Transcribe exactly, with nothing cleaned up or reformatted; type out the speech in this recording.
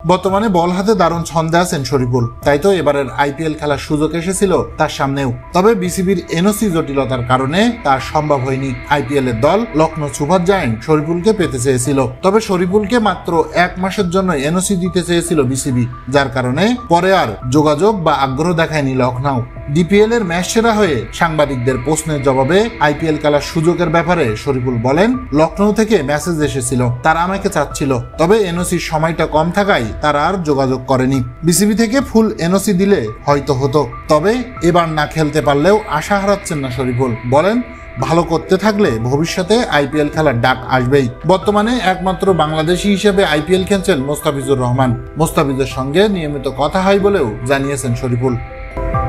বর্তমানে বল হাতে দারুণ ছন্দে আছেন শরীফুল, তাই তো এবারের আইপিএল খেলার সুযোগ এসেছিল তার সামনেও। তবে বিসিবির এনওসি জটিলতার কারণে তার সম্ভব হয়নি। আইপিএল এর দল লখনৌ সুপার জায়ান্ট শরীফুলকে পেতে চেয়েছিল, তবে শরীফুলকে মাত্র এক মাসের জন্য এনওসি দিতে চেয়েছিল বিসিবি, যার কারণে পরে আর যোগাযোগ বা আগ্রহ দেখায়নি লখনৌ। ডিপিএল এর ম্যাচ সেরা হয়ে সাংবাদিকদের প্রশ্নের জবাবে আইপিএল খেলার সুযোগের ব্যাপারে শরীফুল বলেন, লখনৌ থেকে মেসেজ এসেছিল, তারা আমাকে চাচ্ছিল, তবে এনওসির সময়টা কম থাকায় তারা আর যোগাযোগ করেনি। বিসিবি থেকে ফুল এনওসি দিলে হয়তো হতো, তবে এবার না খেলতে পারলেও আশা হারাচ্ছেন না শরীফুল। বলেন, ভালো করতে থাকলে ভবিষ্যতে আইপিএল খেলার ডাক আসবেই। বর্তমানে একমাত্র বাংলাদেশি হিসেবে আইপিএল খেলছেন মোস্তাফিজুর রহমান। মোস্তাফিজের সঙ্গে নিয়মিত কথা হয় বলেও জানিয়েছেন শরীফুল।